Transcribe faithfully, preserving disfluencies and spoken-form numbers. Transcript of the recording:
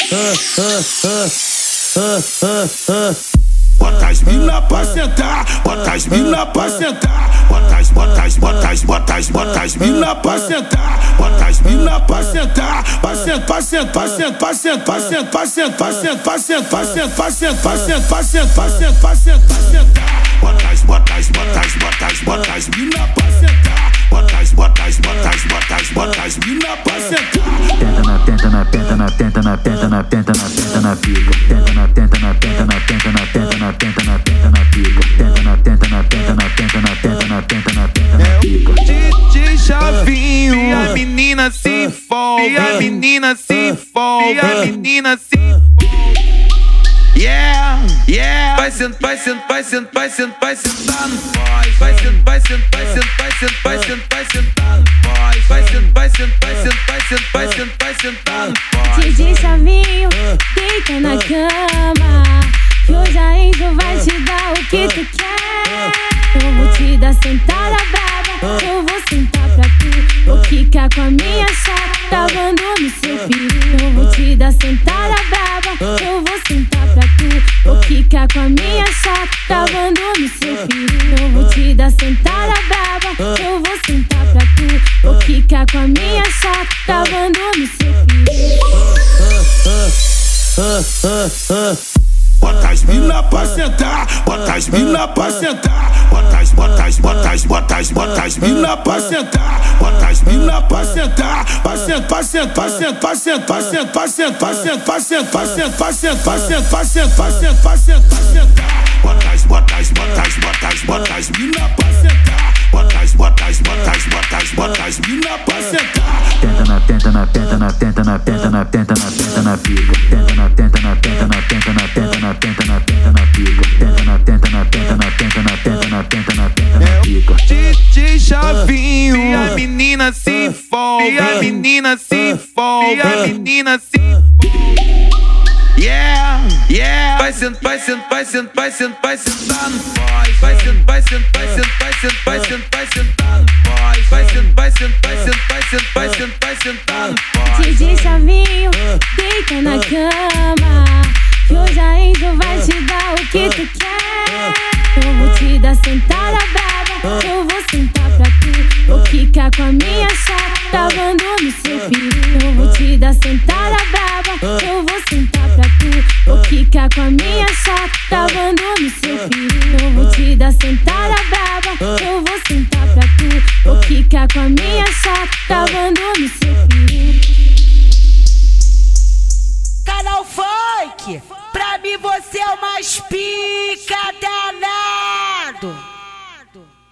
Bota as mina pra sentar, bota as mina pra sentar, bota as, bota as, bota as, bota as, bota as mina pra sentar, bota as mina pra sentar, pra sentar, pra sentar, pra sentar, pra sentar, pra sentar, pra sentar, pra sentar, pra sentar, pra sentar, pra sentar, pra sentar, pra sentar, pra sentar, pra sentar. Bota as, bota as, bota as, bota as, bota as mina pra sentar, bota as, bota as, bota as, bota as, bota as mina pra sentar. Tenta na tenta na tenta na tenta na tenta na tenta na pica. Tenta na tenta na tenta na tenta na tenta na tenta na tenta na pica. Tenta na tenta na tenta na tenta na tenta na tenta na tenta na pica. D J Chavinho, e a menina se envolve, e a menina se envolve, e a menina se envolve. Yeah, yeah. Vai sentar, vai sentar, vai sentar, vai sentar, vai sentar no pós. Vai sentar, vai sentar, vai sentar, vai sentar, vai sentar, vai sentar no pós. Vai sentar, vai sentar, vai sentar, vai sentar, vai sentar, vai sentar no pós. D J Chavinho, deita na cama, que hoje a Angel vai te dar o que tu quer. Eu vou te dar sentada braba, eu vou sentar pra tu. Vou ficar com a minha chata, travando no seu peru. Eu vou te dar sentada braba, eu vou sentar pra tu. Vou ficar com a minha chata, travando no seu peru. Eu vou te dar sentada braba, eu vou sentar pra tu. Vou ficar com a minha chata, travando no seu peru. Bota as mina pra sentar, bota as mina pra sentar, bota as, bota as, bota as, bota as, bota as mina pra sentar, bota as mina pra sentar, pra sentar, pra sentar, pra sentar, pra sentar, pra sentar, pra sentar, pra sentar, pra sentar, pra sentar, pra sentar, pra sentar, pra sentar, pra sentar, pra sentar. Bota as, bota as, bota as, bota as, bota as mina pra sentar, bota as, bota as, bota as, bota as, bota as mina pra sentar. Tenta na tenta na tenta na tenta na tenta na tenta na tenta na pica. Tenta na tenta na tenta na tenta na tenta na tenta na tenta na pica. Tenta na tenta na tenta na tenta na tenta na tenta na tenta na pica. D J Chavinho, e a menina se envolve, e a menina se envolve, e a menina se envolve. Yeah, yeah. Vai sentar, vai sentar, vai sentar, vai sentar, vai sentar no pós. Vai sentar, vai sentar, vai sentar, vai sentar, vai sentar, vai sentar no pós. Vai sentar, vai sentar, vai sentar, vai sentar, vai sentar, vai sentar no pós. D J Chavinho, deita na cama, que hoje a Angel vai te dar o que tu quer. Eu vou te dar sentada braba, eu vou sentar pra tu. Vou ficar com a minha chata, travando no seu peru. Eu vou te dar sentada braba, eu vou sentar pra tu. Vou ficar com a minha chata, travando no seu peru. Eu vou te dar sentada braba, eu vou sentar pra tu. Vou ficar com a minha chata, travando no seu peru. Canal Funk, pra mim você é o mais pica danado.